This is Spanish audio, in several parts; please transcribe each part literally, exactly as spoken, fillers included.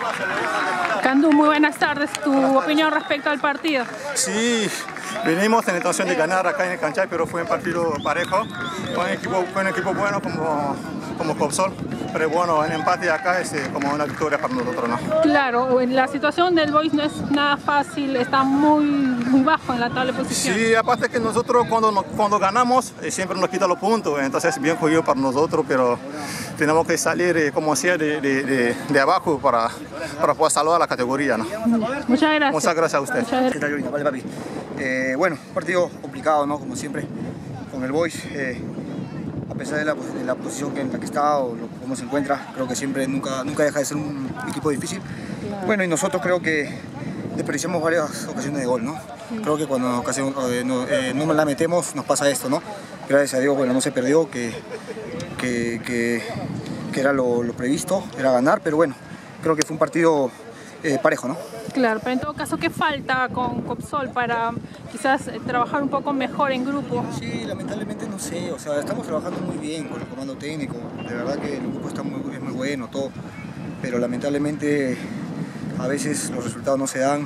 Candu, muy buenas tardes. ¿Tu opinión respecto al partido? Sí, venimos en intención de ganar acá en el Canchay, pero fue un partido parejo. Fue un equipo, fue un equipo bueno como, como Copsol, pero bueno, el empate acá es eh, como una victoria para nosotros, ¿no? Claro, la situación del Boys no es nada fácil, está muy, muy bajo en la tabla de posición. Sí, aparte que nosotros cuando, cuando ganamos eh, siempre nos quitan los puntos, entonces bien jodido para nosotros, pero tenemos que salir eh, como sea de, de, de, de abajo para, para poder salvar la categoría, ¿no? Muchas gracias. Muchas gracias a usted. Muchas gracias. ¿Qué tal, Yolina? Vale, papi. Eh, bueno, un partido complicado, ¿no? Como siempre, con el Boys. Eh, a pesar de la, de la posición en la que está o lo, cómo se encuentra, creo que siempre nunca, nunca deja de ser un equipo difícil. Claro. Bueno, y nosotros creo que desperdiciamos varias ocasiones de gol, ¿no? Sí. Creo que cuando ocasión, eh, no, eh, no la metemos nos pasa esto, ¿no? Gracias a Dios, bueno, no se perdió, que, que, que, que era lo, lo previsto, era ganar, pero bueno, creo que fue un partido eh, parejo, ¿no? Claro, pero en todo caso, ¿qué falta con Copsol para quizás trabajar un poco mejor en grupo? Sí, lamentablemente no sé, o sea, estamos trabajando muy bien con el comando técnico, de verdad que el grupo está muy, es muy bueno, todo, pero lamentablemente a veces los resultados no se dan,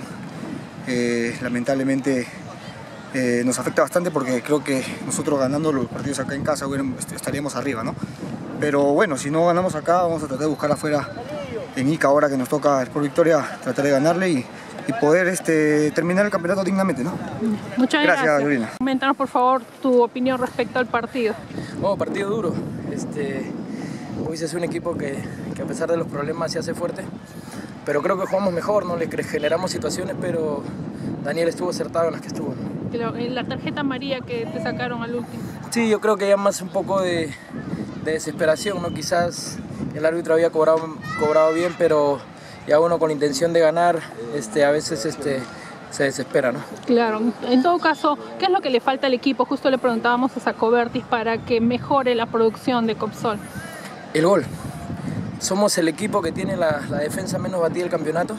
eh, lamentablemente eh, nos afecta bastante porque creo que nosotros ganando los partidos acá en casa bueno, estaríamos arriba, ¿no? Pero bueno, si no ganamos acá, vamos a tratar de buscar afuera en Ica, ahora que nos toca el Sport Victoria, tratar de ganarle y, y poder este, terminar el campeonato dignamente, ¿no? Muchas gracias. Gracias, Yolina. Coméntanos, por favor, tu opinión respecto al partido. Oh, partido duro. Este, hoy se hace un equipo que, que a pesar de los problemas se hace fuerte, pero creo que jugamos mejor, ¿no? Le generamos situaciones, pero Daniel estuvo acertado en las que estuvo, ¿no? La tarjeta amarilla que te sacaron al último. Sí, yo creo que ya más un poco de, de desesperación, ¿no? Quizás el árbitro había cobrado, cobrado bien, pero ya uno con la intención de ganar, este, a veces este, se desespera, ¿no? Claro, en todo caso, ¿qué es lo que le falta al equipo? Justo le preguntábamos a Sacobertis para que mejore la producción de Copsol. El gol. Somos el equipo que tiene la, la defensa menos batida del campeonato,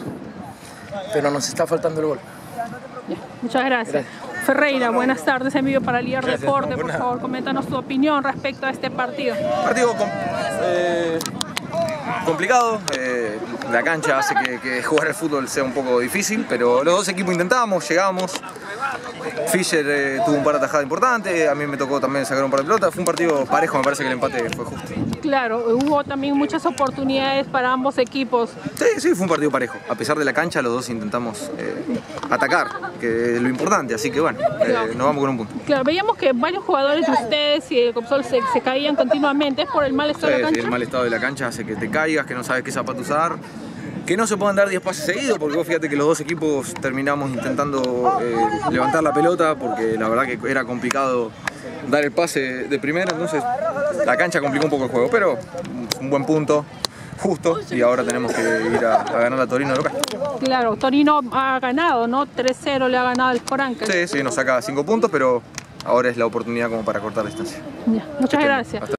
pero nos está faltando el gol. Ya, muchas gracias. gracias. Ferreira, buenas tardes, en vivo para Liar Deporte. No, por nada. favor, coméntanos tu opinión respecto a este partido. Partido com eh, complicado, eh, la cancha hace que, que jugar al fútbol sea un poco difícil, pero los dos equipos intentamos, llegamos. Fischer eh, tuvo un par de atajadas importantes, a mí me tocó también sacar un par de pelotas, fue un partido parejo, me parece que el empate fue justo. Claro, hubo también muchas oportunidades para ambos equipos. Sí, sí, fue un partido parejo, a pesar de la cancha los dos intentamos eh, atacar, que es lo importante, así que bueno, eh, nos vamos con un punto. Claro, veíamos que varios jugadores de ustedes y el Copsol se, se caían continuamente, ¿es por el mal estado sí, de la cancha? Sí, el mal estado de la cancha hace que te caigas, que no sabes qué zapato usar. Que no se puedan dar diez pases seguidos, porque vos fíjate que los dos equipos terminamos intentando eh, levantar la pelota, porque la verdad que era complicado dar el pase de primera, entonces la cancha complicó un poco el juego, pero un buen punto, justo, y ahora tenemos que ir a, a ganar a Torino local. Claro, Torino ha ganado, ¿no? tres cero le ha ganado el Sport Ancas. Sí, sí, nos saca cinco puntos, pero ahora es la oportunidad como para cortar la distancia. Ya, muchas gracias. Hasta